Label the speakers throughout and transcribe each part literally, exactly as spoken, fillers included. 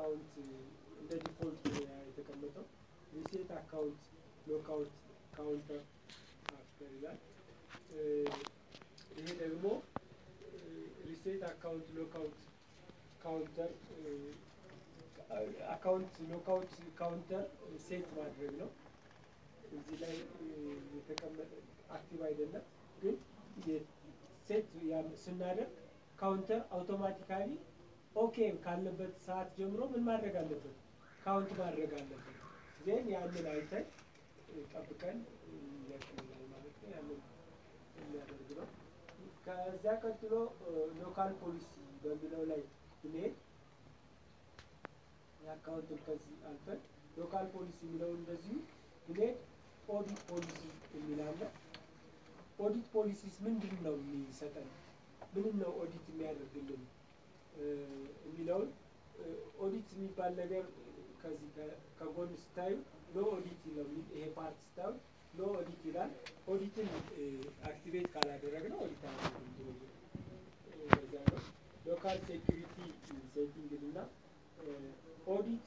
Speaker 1: account እንደ ዲፎልት የተቀመጠው reset account lockout counter after ይላል ይሄ ደግሞ reset account lockout counter account lockout counter set ማድረግ ነው እዚህ ላይ የተቀመጠ አክቲቭ አይደለም ግን set ስናደርግ counter automatically okay ካለበት ሰዓት ጀምሮ ምን ማድረግ አለበት ካውንት ማድረግ አለበት then ያንን አይተን ጠብቀን ያቀርባል ማለት ነው ያንን የሚያደርግ ነው ከዛ ቀጥሎ ሎካል ፖሊሲ በሚለው ላይ እንሄድ የአካውንት ከዚህ አልፈን ሎካል ፖሊሲ የሚለው እንደዚህ እንሄድ ኦዲት ፖሊሲ የሚላለ ኦዲት ፖሊሲስ ምንድነው የሚሰጠን ምንድነው ኦዲት የሚያደርግልን የሚለው ኦዲት የሚባል ነገር ከዚህ ከጎን ስታዩ ሎ ኦዲት ይላል ይሄ ፓርት ስታዩ ሎ ኦዲት ይላል ኦዲትን አክቲቬት ካላደረግነው ኦዲት አያደርግም እንደዛ ነው ሎካል ሴኩሪቲ ሴቲንግ እና ኦዲት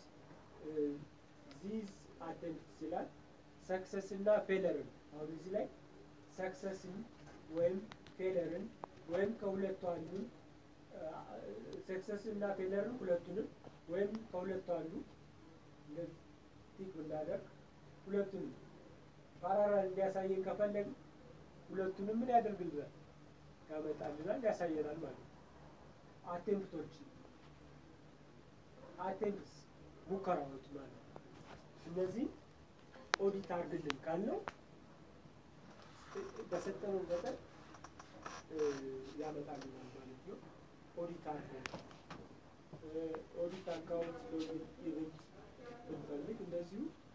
Speaker 1: ዚስ አቴምፕትስ ይላል ሰክሰስ እና ፌለርን አሁን እዚህ ላይ ሰክሰስን ወይም ፌለርን ወይም ከሁለቱ አንዱን ሰክሰስ እና ፌለርን ሁለቱንም ወይም ከሁለቱ አንዱ እንደዚህ ቲክ ብናደርግ ሁለቱንም ፓራራል እንዲያሳየን ከፈለግን ሁለቱንም ምን ያደርግልናል ያመጣልናል ያሳየናል ማለት ነው አቴምፕቶች አቴምፕትስ ሙከራዎች ማለት ነው እነዚህ ኦዲት አድርግልን ካልነው በሰጠነው መጠን ያመጣልናል ማለት ነው ኦዲት አድርገን ኦዲት አካውንት ሎጊን ኢቨንት ብንፈልግ እንደዚሁ